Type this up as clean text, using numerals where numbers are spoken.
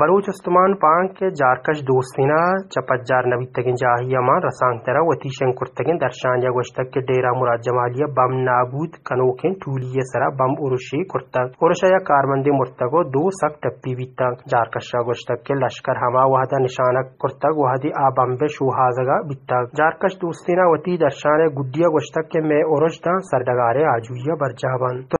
बलूचिस्तान पांक के जारकश दोस्तिना चपज्जार नबी तगिन जाहियमा रसांग तरह वतीशन कुर्तगिन दर्शान या गोश्तक के डेरा मुराद जमालिया बम नाबूद कनोकें टूलिये सरा बम उरुशी कुर्तक उरुशया कारमंदी मुर्तगो दो सक टप्पी बितक जारकश गोश्तक के लश्कर हमा वहदा निशानक कुर्तक वहदी आ बम्बे शुहाजगा बितक जारकश दोस्तिना वती दर्शान गुड्डिया गोश्तक के में उरुशदा सरडगारे आजुया बरजाबन।